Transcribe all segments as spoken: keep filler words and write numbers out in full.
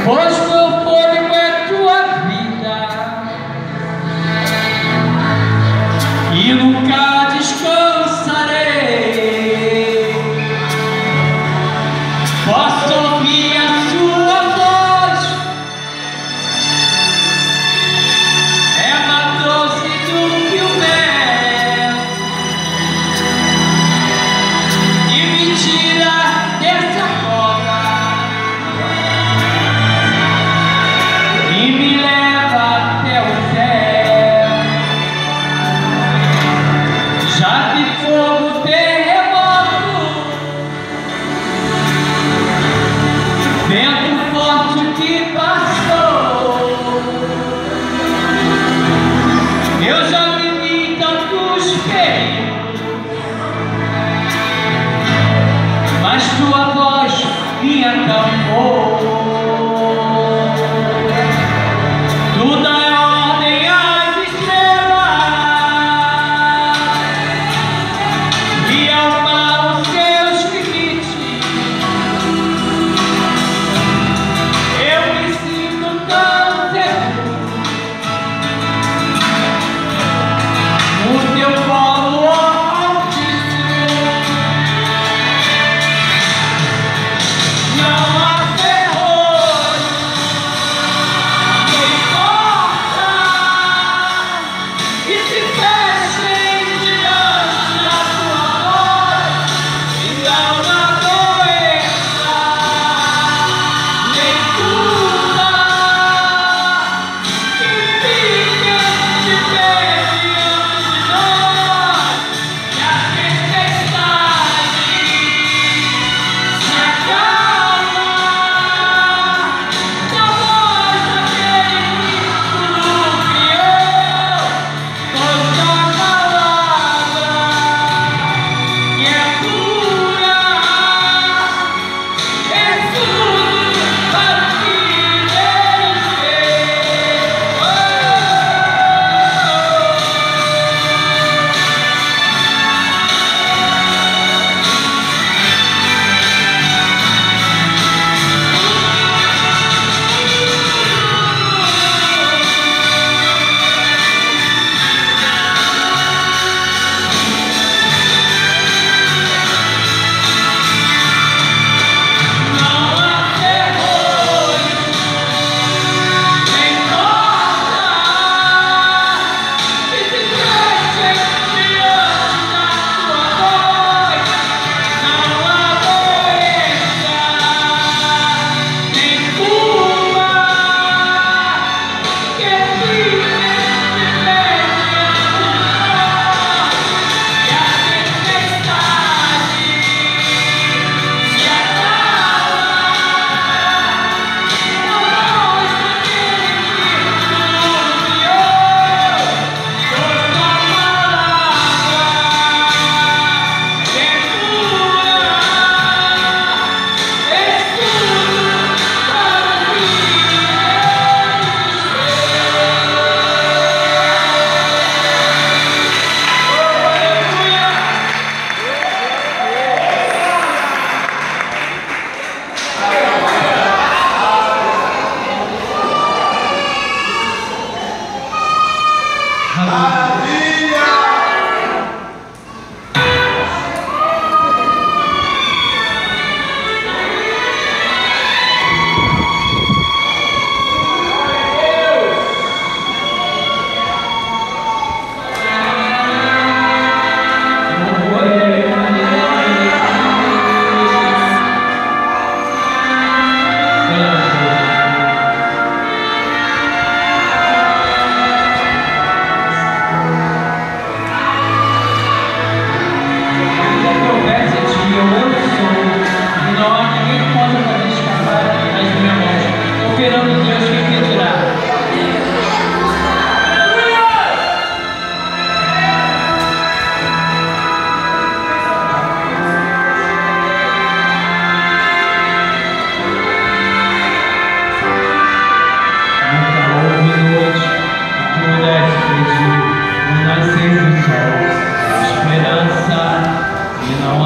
Pois meu fôlego é tua vida e nunca descansarei. Posso ouvir a sua voz, é mais doce do que o mel, e me tira dessa cova e me leva até o céu. Já que fogo, terremoto, vento forte que passou, eu já vivi tantos perigos, mas tua voz me acalmou. Tu dá ordem às estrelas e ao mar os seus limites. Eu me sinto tão seguro no teu colo, ó Altíssimo. Não há terror que importa e se fechem diante da tua voz, e não há doença nem cura que fique de pé diante de nós, e a tempestade se acalma na voz daquele que tudo criou, pois a palavra que é pura é tudo para o que Deus fez. Não há terror nem morte que se fechem diante da tua voz. Não há doença nem cura que fique de pé diante de nós, e a tempestade se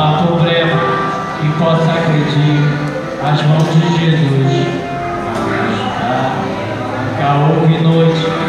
possa agredir as mãos de Jesus. Já houve noite